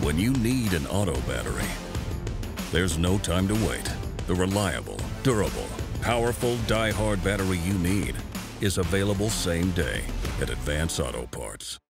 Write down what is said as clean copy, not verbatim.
When you need an auto battery, there's no time to wait. The reliable, durable, powerful DieHard battery you need is available same day at Advance Auto Parts.